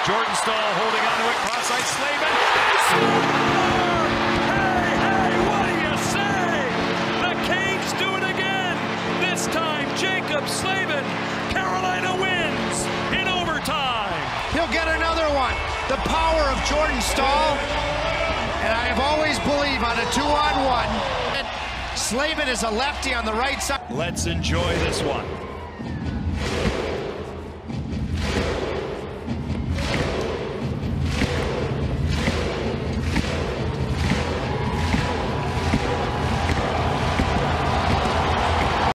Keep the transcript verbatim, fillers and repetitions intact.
Jordan Staal holding on to it, cross-ice Slavin. Hey, hey, what do you say? The Canes do it again. This time, Jaccob Slavin. Carolina wins in overtime. He'll get another one. The power of Jordan Staal. And I have always believed on a two-on-one. Slavin is a lefty on the right side. Let's enjoy this one.